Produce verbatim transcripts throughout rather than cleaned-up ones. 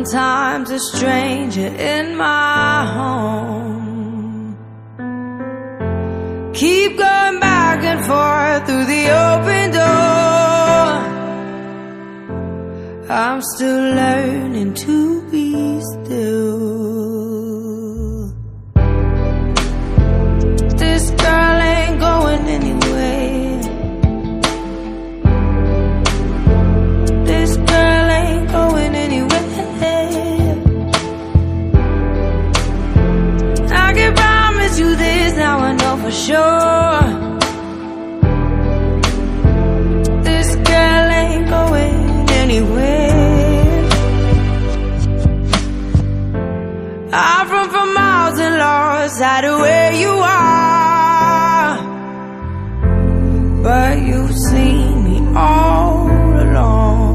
Sometimes a stranger in my home. Keep going back and forth through the open door. I'm still learning to be still. This girl ain't going anywhere. This girl ain't going anywhere. I can promise you this, now I know for sure. This girl ain't going anywhere. I'm from for miles and lost out of where you are, but you've seen me all along.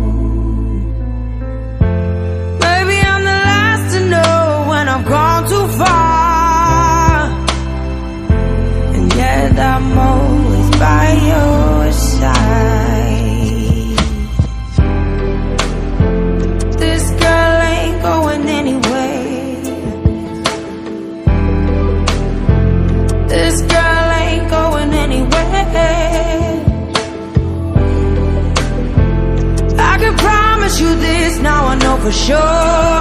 Maybe I'm the last to know when I've gone too far, and yet I'm always by your side. This girl ain't going anywhere. This girl ain't going anywhere. I can promise you this, now I know for sure.